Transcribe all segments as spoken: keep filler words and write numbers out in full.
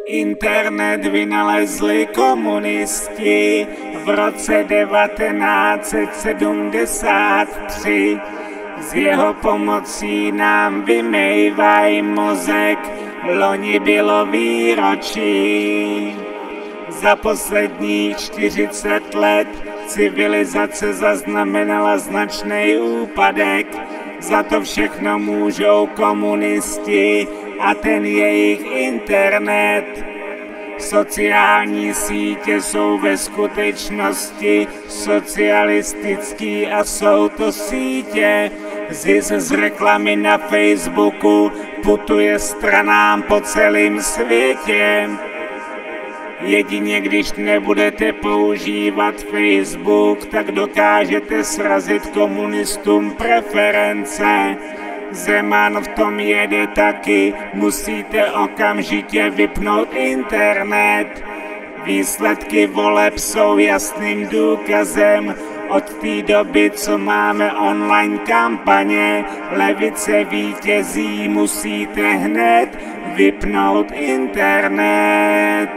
Internet vynalezli komunisti v roce devatenáct set sedmdesát tři. S jeho pomocí nám vymejvaj mozek, loni bylo výročí. Za posledních čtyřicet let civilizace zaznamenala značný úpadek. Za to všechno můžou komunisti a ten jejich internet. Sociální sítě jsou ve skutečnosti socialistický a jsou to sítě. Zisk z reklamy na Facebooku putuje stranám po celém světě. Jedině když nebudete používat Facebook, tak dokážete srazit komunistům preference. Zeman v tom jede taky, musíte okamžitě vypnout internet. Výsledky voleb jsou jasným důkazem. Od té doby, co máme online kampaně, levice vítězí, musíte hned vypnout internet.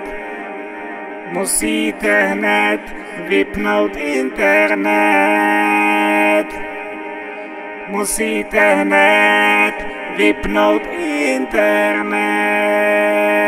Musíte hned vypnout internet. Musíte hned vypnout internet.